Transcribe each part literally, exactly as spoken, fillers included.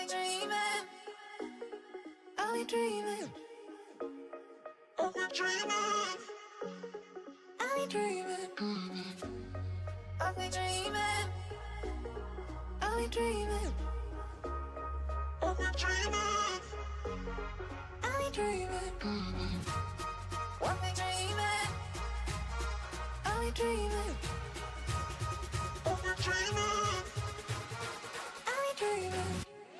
be dreaming. I'll be dreaming. I'll be dreaming. I'll be dreaming. I'll be dreaming. I'll be dreaming. I'll be dreaming. I'll be dreaming. I'll be dreaming. I'll be dreaming. I'll be dreaming. I'll be dreaming.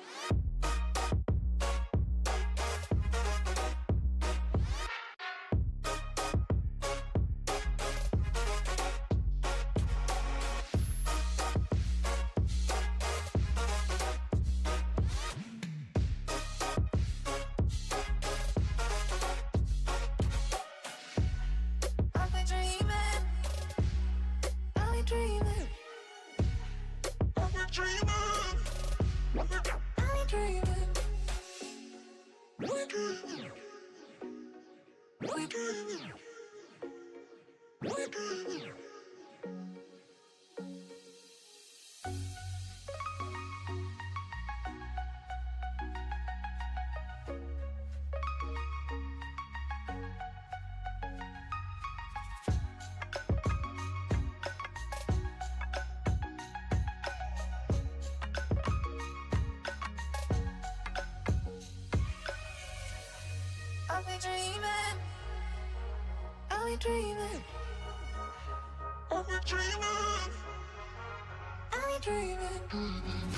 I'll be dreaming. I'll be dreaming. I'll be dreaming. I'll be dreaming.